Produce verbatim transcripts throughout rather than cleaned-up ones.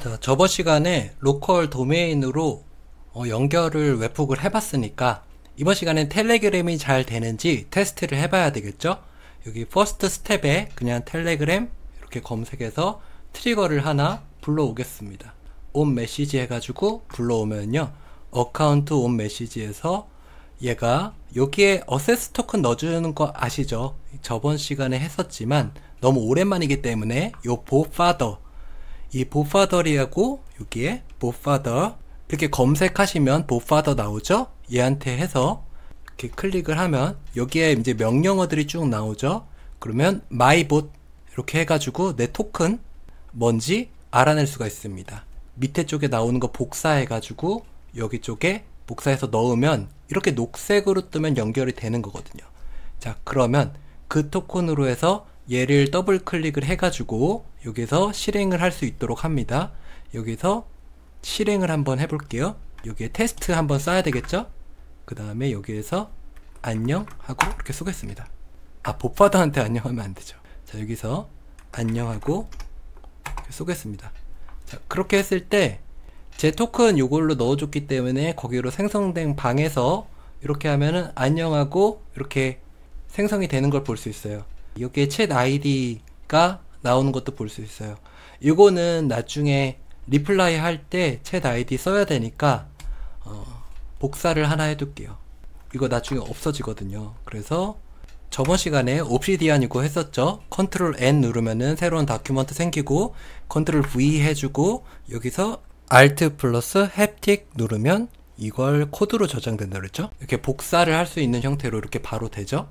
자, 저번 시간에 로컬 도메인으로 어, 연결을 웹훅을 해봤으니까 이번 시간엔 텔레그램이 잘 되는지 테스트를 해봐야 되겠죠? 여기 퍼스트 스텝에 그냥 텔레그램 이렇게 검색해서 트리거를 하나 불러오겠습니다. 온 메시지 해가지고 불러오면요, 어카운트 온 메시지에서 얘가 여기에 어세스 토큰 넣어주는 거 아시죠? 저번 시간에 했었지만 너무 오랜만이기 때문에 요 BotFather, 이 BotFather이라고 여기에 BotFather 이렇게 검색하시면 BotFather 나오죠? 얘한테 해서 이렇게 클릭을 하면 여기에 이제 명령어들이 쭉 나오죠? 그러면 myBot 이렇게 해가지고 내 토큰 뭔지 알아낼 수가 있습니다. 밑에 쪽에 나오는 거 복사해가지고 여기 쪽에 복사해서 넣으면 이렇게 녹색으로 뜨면 연결이 되는 거거든요. 자, 그러면 그 토큰으로 해서 얘를 더블 클릭을 해가지고 여기서 실행을 할 수 있도록 합니다. 여기서 실행을 한번 해볼게요. 여기에 테스트 한번 써야 되겠죠? 그 다음에 여기에서 안녕 하고 이렇게 쓰겠습니다. 아, BotFather한테 안녕하면 안 되죠. 자, 여기서 안녕하고 이렇게 쏘겠습니다. 자, 그렇게 했을 때 제 토큰 요걸로 넣어줬기 때문에 거기로 생성된 방에서 이렇게 하면은 안녕하고 이렇게 생성이 되는 걸 볼 수 있어요. 여기에 챗 아이디가 나오는 것도 볼 수 있어요. 이거는 나중에 리플라이 할 때 챗 아이디 써야 되니까 어, 복사를 하나 해둘게요. 이거 나중에 없어지거든요. 그래서 저번 시간에 옵시디안이고 했었죠. 컨트롤 엔 누르면은 새로운 다큐먼트 생기고, 컨트롤 브이 해주고 여기서 알트 플러스 햅틱 누르면 이걸 코드로 저장된다 그랬죠. 이렇게 복사를 할 수 있는 형태로 이렇게 바로 되죠.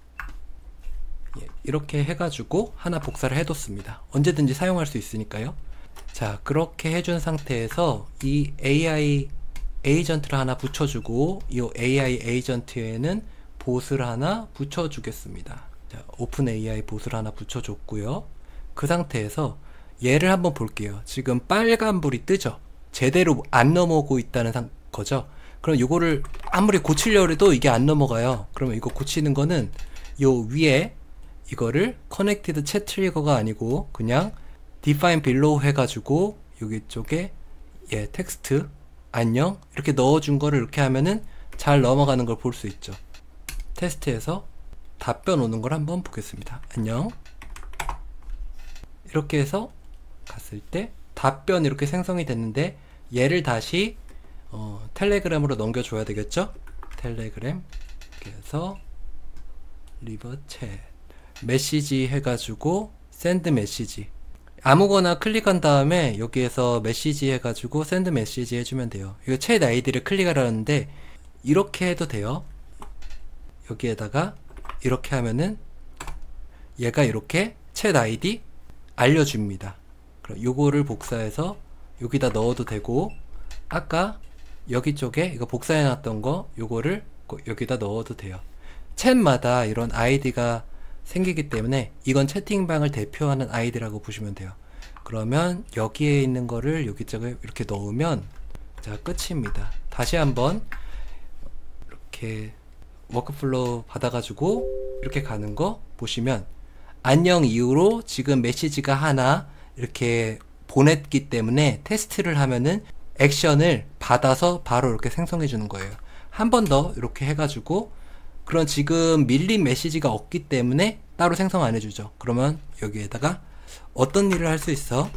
예, 이렇게 해가지고 하나 복사를 해뒀습니다. 언제든지 사용할 수 있으니까요. 자, 그렇게 해준 상태에서 이 에이아이 에이전트를 하나 붙여주고 이 에이아이 에이전트에는 봇을 하나 붙여주겠습니다. 자, 오픈 에이아이 봇을 하나 붙여줬고요. 그 상태에서 얘를 한번 볼게요. 지금 빨간불이 뜨죠? 제대로 안 넘어오고 있다는 상, 거죠? 그럼 이거를 아무리 고치려고 해도 이게 안 넘어가요. 그러면 이거 고치는 거는 요 위에 이거를 connected chat trigger가 아니고 그냥 define below 해가지고 여기 쪽에 예, 텍스트 안녕 이렇게 넣어준 거를 이렇게 하면은 잘 넘어가는 걸 볼 수 있죠. 테스트에서 답변 오는 걸 한번 보겠습니다. 안녕. 이렇게 해서 갔을 때 답변 이렇게 생성이 됐는데 얘를 다시 어, 텔레그램으로 넘겨줘야 되겠죠? 텔레그램 이렇게 해서 리버 챗 메시지 해가지고 샌드 메시지 아무거나 클릭한 다음에 여기에서 메시지 해가지고 샌드 메시지 해주면 돼요. 이거 챗 아이디를 클릭하라는데 이렇게 해도 돼요. 여기에다가 이렇게 하면은 얘가 이렇게 챗 아이디 알려줍니다. 그럼 요거를 복사해서 여기다 넣어도 되고, 아까 여기 쪽에 이거 복사해 놨던 거 요거를 여기다 넣어도 돼요. 챗마다 이런 아이디가 생기기 때문에 이건 채팅방을 대표하는 아이디라고 보시면 돼요. 그러면 여기에 있는 거를 여기 쪽에 이렇게 넣으면 자, 끝입니다. 다시 한번 이렇게 워크플로우 받아가지고 이렇게 가는 거 보시면 안녕 이후로 지금 메시지가 하나 이렇게 보냈기 때문에 테스트를 하면은 액션을 받아서 바로 이렇게 생성해 주는 거예요. 한 번 더 이렇게 해가지고 그런 지금 밀린 메시지가 없기 때문에 따로 생성 안 해주죠. 그러면 여기에다가 어떤 일을 할 수 있어?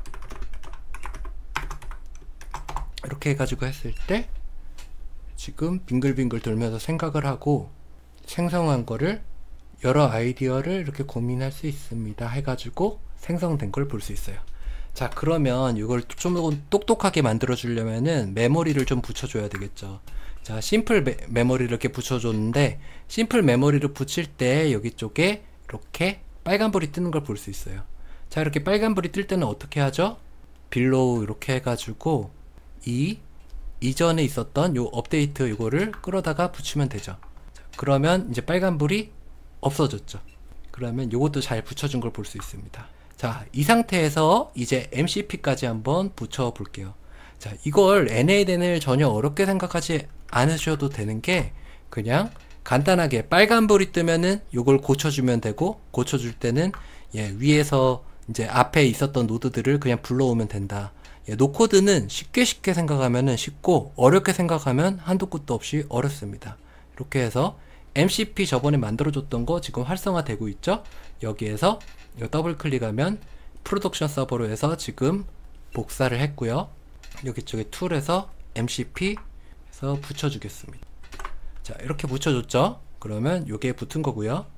이렇게 해가지고 했을 때 지금 빙글빙글 돌면서 생각을 하고 생성한 거를 여러 아이디어를 이렇게 고민할 수 있습니다 해가지고 생성된 걸 볼 수 있어요. 자, 그러면 이걸 좀 똑똑하게 만들어 주려면은 메모리를 좀 붙여줘야 되겠죠. 자, 심플 메, 메모리를 이렇게 붙여줬는데 심플 메모리를 붙일 때 여기 쪽에 이렇게 빨간불이 뜨는 걸 볼 수 있어요. 자, 이렇게 빨간불이 뜰 때는 어떻게 하죠? 빌로우 이렇게 해가지고 이 이전에 있었던 요 업데이트 이거를 끌어다가 붙이면 되죠. 자, 그러면 이제 빨간불이 없어졌죠. 그러면 요것도 잘 붙여준 걸 볼 수 있습니다. 자, 이 상태에서 이제 엠씨피까지 한번 붙여 볼게요. 자, 이걸 엔에이엔을 전혀 어렵게 생각하지 않으셔도 되는 게 그냥 간단하게 빨간불이 뜨면은 요걸 고쳐주면 되고, 고쳐줄 때는 예, 위에서 이제 앞에 있었던 노드들을 그냥 불러오면 된다. 예, 노코드는 쉽게 쉽게 생각하면 쉽고 어렵게 생각하면 한도 끝도 없이 어렵습니다. 이렇게 해서 엠씨피 저번에 만들어줬던 거 지금 활성화되고 있죠. 여기에서 이거 더블 클릭하면 프로덕션 서버로 해서 지금 복사를 했고요. 여기 쪽에 툴에서 엠씨피 해서 붙여주겠습니다. 자, 이렇게 붙여줬죠. 그러면 요게 붙은 거고요.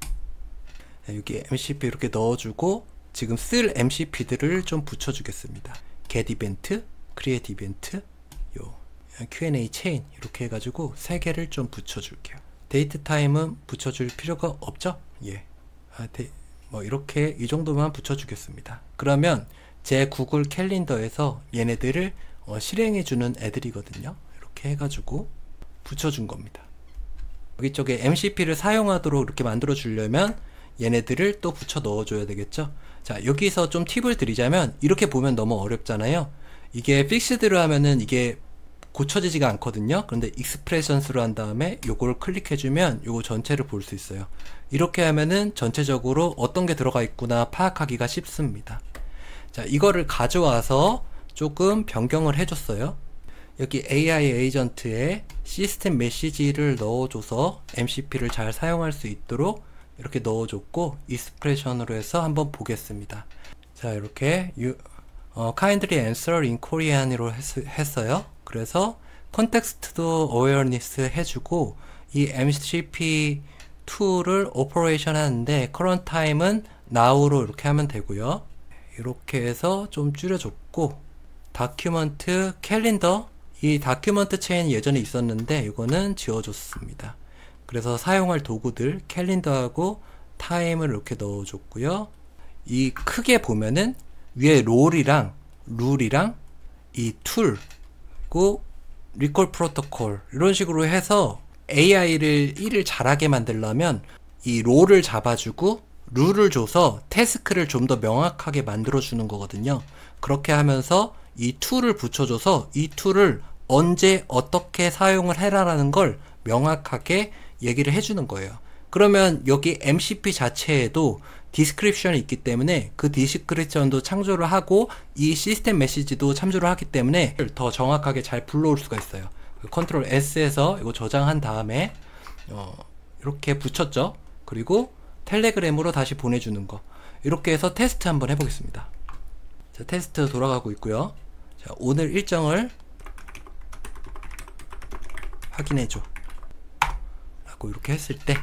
여기 엠씨피 이렇게 넣어주고 지금 쓸 엠씨피들을 좀 붙여주겠습니다. get 이벤트, create 이벤트, 요 큐 앤 에이 체인 이렇게 해가지고 세 개를 좀 붙여줄게요. 데이트 타임은 붙여줄 필요가 없죠? 예. 아, 데, 뭐 이렇게 이 정도만 붙여주겠습니다. 그러면 제 구글 캘린더에서 얘네들을 어, 실행해주는 애들이거든요. 이렇게 해가지고 붙여준 겁니다. 여기 쪽에 엠씨피를 사용하도록 이렇게 만들어 주려면 얘네들을 또 붙여 넣어줘야 되겠죠. 자, 여기서 좀 팁을 드리자면 이렇게 보면 너무 어렵잖아요. 이게 픽스드로 하면은 이게 고쳐지지가 않거든요. 그런데 익스프레션스로 한 다음에 요걸 클릭해주면 요거 전체를 볼 수 있어요. 이렇게 하면은 전체적으로 어떤 게 들어가 있구나 파악하기가 쉽습니다. 자, 이거를 가져와서 조금 변경을 해줬어요. 여기 에이아이에이전트에 시스템 메시지를 넣어줘서 엠씨피를 잘 사용할 수 있도록 이렇게 넣어줬고 익스프레션으로 해서 한번 보겠습니다. 자, 이렇게 you, 어, kindly answer in Korean으로 했, 했어요. 그래서 컨텍스트도 awareness 해주고 이 엠씨피 툴을 오퍼레이션 하는데 current time은 now로 이렇게 하면 되고요. 이렇게 해서 좀 줄여줬고 다큐먼트 캘린더 이 다큐먼트 체인 예전에 있었는데 이거는 지워줬습니다. 그래서 사용할 도구들 캘린더하고 타임을 이렇게 넣어줬고요. 이 크게 보면은 위에 롤이랑 룰이랑 이 툴 그리고 리콜 프로토콜 이런 식으로 해서 에이아이를 일을 잘하게 만들려면 이 롤을 잡아주고 룰을 줘서 태스크를 좀 더 명확하게 만들어주는 거거든요. 그렇게 하면서 이 툴을 붙여줘서 이 툴을 언제 어떻게 사용을 해라라는 걸 명확하게 얘기를 해주는 거예요. 그러면 여기 엠씨피 자체에도 디스크립션이 있기 때문에 그 디스크립션도 창조를 하고 이 시스템 메시지도 참조를 하기 때문에 더 정확하게 잘 불러올 수가 있어요. 컨트롤 에스에서 이거 저장한 다음에 어, 이렇게 붙였죠. 그리고 텔레그램으로 다시 보내주는 거. 이렇게 해서 테스트 한번 해보겠습니다. 자, 테스트 돌아가고 있고요. 자, 오늘 일정을 확인해줘 라고 이렇게 했을 때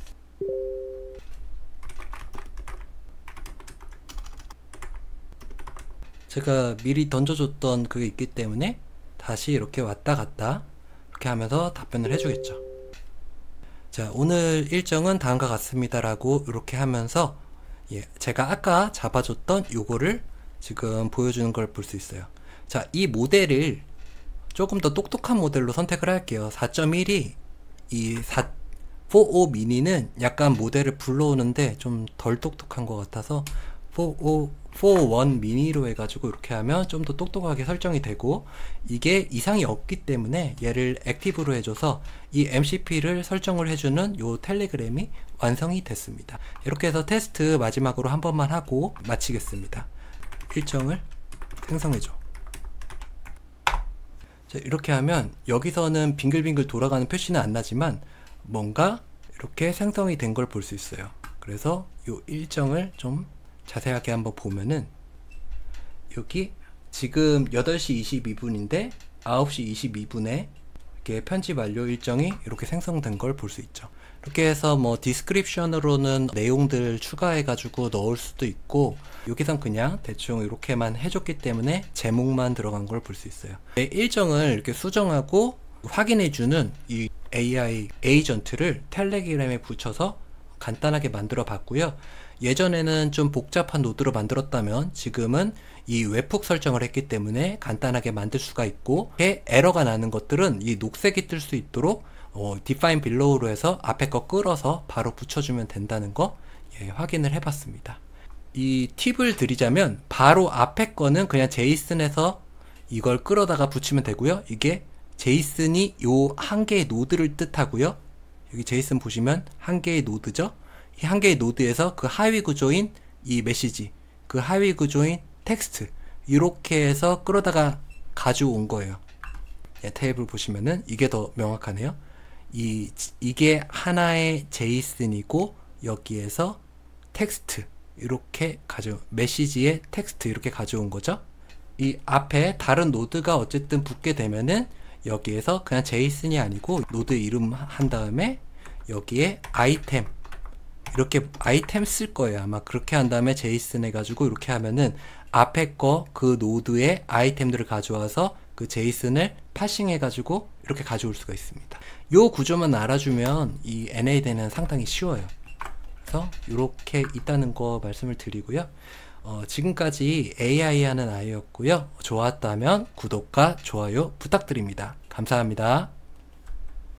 제가 미리 던져줬던 그게 있기 때문에 다시 이렇게 왔다 갔다 이렇게 하면서 답변을 해주겠죠. 자, 오늘 일정은 다음과 같습니다 라고 이렇게 하면서 예, 제가 아까 잡아줬던 요거를 지금 보여주는 걸 볼 수 있어요. 자, 이 모델을 조금 더 똑똑한 모델로 선택을 할게요. 사 점 일이 이 사십오 미니는 약간 모델을 불러오는데 좀 덜 똑똑한 것 같아서 사십일 미니로 해가지고 이렇게 하면 좀 더 똑똑하게 설정이 되고 이게 이상이 없기 때문에 얘를 액티브로 해줘서 이 엠씨피를 설정을 해주는 요 텔레그램이 완성이 됐습니다. 이렇게 해서 테스트 마지막으로 한 번만 하고 마치겠습니다. 일정을 생성해줘. 자, 이렇게 하면 여기서는 빙글빙글 돌아가는 표시는 안 나지만 뭔가 이렇게 생성이 된 걸 볼 수 있어요. 그래서 요 일정을 좀 자세하게 한번 보면은 여기 지금 여덟 시 이십이 분인데 아홉 시 이십이 분에 이렇게 편집 완료 일정이 이렇게 생성된 걸 볼 수 있죠. 이렇게 해서 뭐 디스크립션으로는 내용들 추가해 가지고 넣을 수도 있고 여기선 그냥 대충 이렇게만 해줬기 때문에 제목만 들어간 걸 볼 수 있어요. 일정을 이렇게 수정하고 확인해주는 이 에이아이 에이전트를 텔레그램에 붙여서 간단하게 만들어 봤고요. 예전에는 좀 복잡한 노드로 만들었다면 지금은 이 웹훅 설정을 했기 때문에 간단하게 만들 수가 있고 에러가 나는 것들은 이 녹색이 뜰 수 있도록 어, define below로 해서 앞에 거 끌어서 바로 붙여주면 된다는 거 예, 확인을 해봤습니다. 이 팁을 드리자면 바로 앞에 거는 그냥 제이슨에서 이걸 끌어다가 붙이면 되고요. 이게 제이슨이 요 한 개의 노드를 뜻하고요. 여기 제이슨 보시면 한 개의 노드죠. 이 한 개의 노드에서 그 하위 구조인 이 메시지 그 하위 구조인 텍스트 이렇게 해서 끌어다가 가져온 거예요. 예, 테이블 보시면은 이게 더 명확하네요. 이, 이게 하나의 제이슨이고 여기에서 텍스트 이렇게 가져 메시지의 텍스트 이렇게 가져온 거죠. 이 앞에 다른 노드가 어쨌든 붙게 되면은 여기에서 그냥 제이슨이 아니고 노드 이름 한 다음에 여기에 아이템 이렇게 아이템 쓸 거예요. 아마 그렇게 한 다음에 제이슨 해가지고 이렇게 하면은 앞에 거 그 노드의 아이템들을 가져와서 그 제이슨을 파싱 해가지고 이렇게 가져올 수가 있습니다. 요 구조만 알아주면 이 엔에이디는 상당히 쉬워요. 그래서 이렇게 있다는 거 말씀을 드리고요. 어, 지금까지 에이아이 하는 아이였고요. 좋았다면 구독과 좋아요 부탁드립니다. 감사합니다.